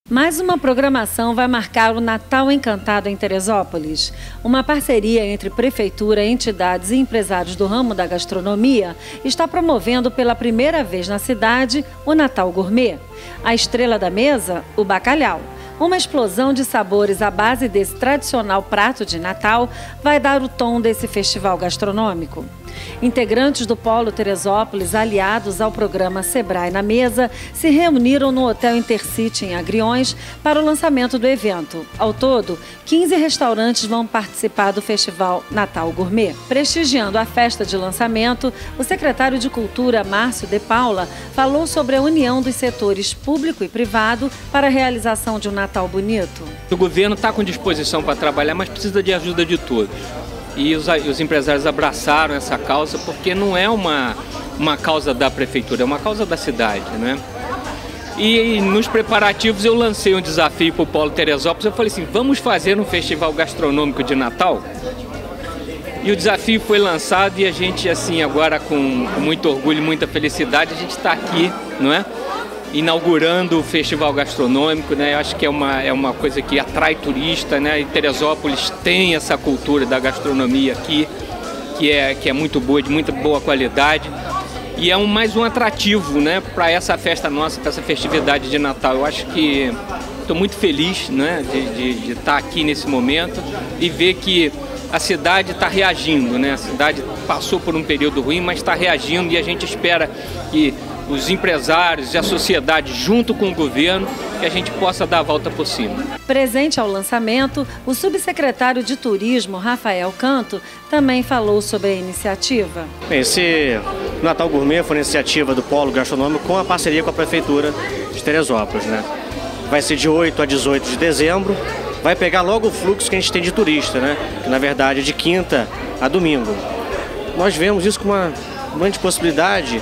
Mais uma programação vai marcar o Natal Encantado em Teresópolis. Uma parceria entre prefeitura, entidades e empresários do ramo da gastronomia está promovendo pela primeira vez na cidade o Natal Gourmet. A estrela da mesa, o bacalhau. Uma explosão de sabores à base desse tradicional prato de Natal vai dar o tom desse festival gastronômico. Integrantes do Polo Teresópolis, aliados ao programa Sebrae na Mesa, se reuniram no Hotel Intercity em Agriões para o lançamento do evento. Ao todo, 15 restaurantes vão participar do Festival Natal Gourmet. Prestigiando a festa de lançamento, o secretário de Cultura, Márcio de Paula, falou sobre a união dos setores público e privado para a realização de um Natal bonito. O governo está com disposição para trabalhar, mas precisa de ajuda de todos. E os empresários abraçaram essa causa porque não é uma causa da prefeitura, é uma causa da cidade, né? E nos preparativos eu lancei um desafio para o Polo Teresópolis. Eu falei assim, vamos fazer um festival gastronômico de Natal? E o desafio foi lançado e a gente, assim, agora com muito orgulho e muita felicidade, a gente está aqui, não é? Inaugurando o festival gastronômico, né? Eu acho que é uma coisa que atrai turista, né? E Teresópolis tem essa cultura da gastronomia aqui, que é muito boa, de muita boa qualidade. E é mais um atrativo, né? Para essa festa nossa, para essa festividade de Natal. Eu acho que estou muito feliz, né? de estar aqui nesse momento e ver que a cidade está reagindo, né? A cidade passou por um período ruim, mas está reagindo e a gente espera que os empresários e a sociedade, junto com o governo, que a gente possa dar a volta por cima. Presente ao lançamento, o subsecretário de Turismo, Rafael Canto, também falou sobre a iniciativa. Esse Natal Gourmet foi uma iniciativa do Polo Gastronômico com a parceria com a Prefeitura de Teresópolis, né? Vai ser de 8 a 18 de dezembro, vai pegar logo o fluxo que a gente tem de turista, né? Que na verdade é de quinta a domingo. Nós vemos isso como uma grande possibilidade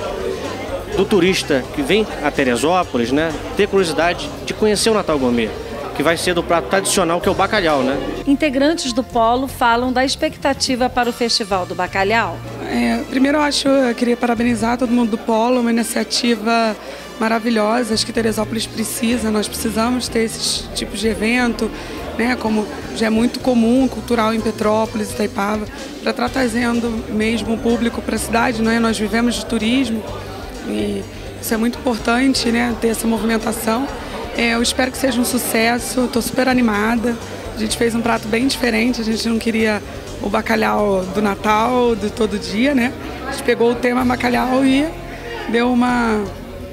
do turista que vem a Teresópolis, né, ter curiosidade de conhecer o Natal Gourmet, que vai ser do prato tradicional, que é o bacalhau, né? Integrantes do Polo falam da expectativa para o Festival do Bacalhau. Primeiro eu queria parabenizar todo mundo do Polo, uma iniciativa maravilhosa, acho que Teresópolis precisa, nós precisamos ter esses tipos de evento, né, como já é muito comum, cultural em Petrópolis, Itaipava, para estar trazendo mesmo o público para a cidade, né? Nós vivemos de turismo, e isso é muito importante, né, ter essa movimentação. Eu espero que seja um sucesso, estou super animada. A gente fez um prato bem diferente, a gente não queria o bacalhau do Natal, de todo dia, né? A gente pegou o tema bacalhau e deu uma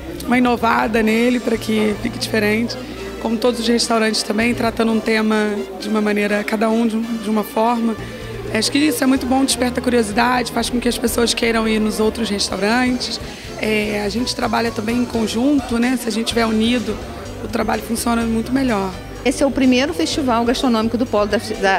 inovada nele para que fique diferente. Como todos os restaurantes também, tratando um tema de uma maneira, cada um de uma forma. Acho que isso é muito bom, desperta curiosidade, faz com que as pessoas queiram ir nos outros restaurantes. A gente trabalha também em conjunto, né? Se a gente estiver unido, o trabalho funciona muito melhor. Esse é o primeiro festival gastronômico do Polo,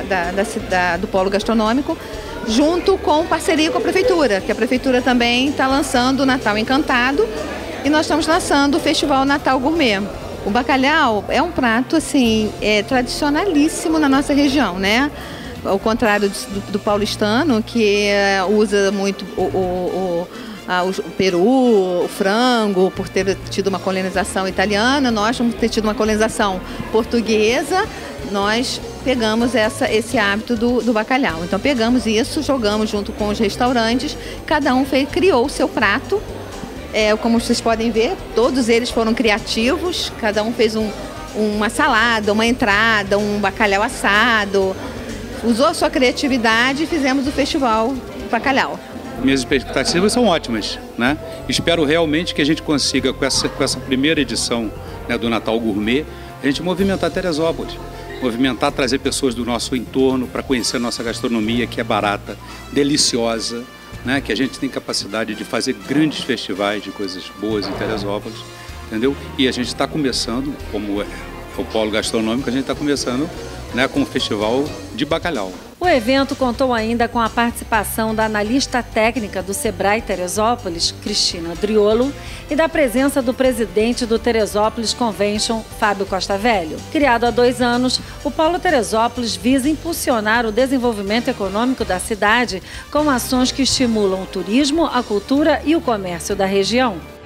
do Polo Gastronômico, junto com parceria com a Prefeitura, que a Prefeitura também está lançando o Natal Encantado e nós estamos lançando o Festival Natal Gourmet. O bacalhau é um prato assim, tradicionalíssimo na nossa região, né? Ao contrário do paulistano, que usa muito o peru, o frango, por ter tido uma colonização italiana, nós vamos ter tido uma colonização portuguesa, nós pegamos esse hábito do bacalhau. Então pegamos isso, jogamos junto com os restaurantes, cada um criou o seu prato. Como vocês podem ver, todos eles foram criativos, cada um fez uma salada, uma entrada, um bacalhau assado, usou a sua criatividade e fizemos o festival bacalhau. Minhas expectativas são ótimas, né? Espero realmente que a gente consiga, com essa primeira edição, né, do Natal Gourmet, a gente movimentar Teresópolis, trazer pessoas do nosso entorno para conhecer a nossa gastronomia, que é barata, deliciosa, né? Que a gente tem capacidade de fazer grandes festivais de coisas boas em Teresópolis, entendeu? E a gente está começando, como é o Polo Gastronômico, a gente está começando, né, com o Festival de Bacalhau. O evento contou ainda com a participação da analista técnica do Sebrae Teresópolis, Cristina Driolo, e da presença do presidente do Teresópolis Convention, Fábio Costa Velho. Criado há 2 anos, o Polo Teresópolis visa impulsionar o desenvolvimento econômico da cidade com ações que estimulam o turismo, a cultura e o comércio da região.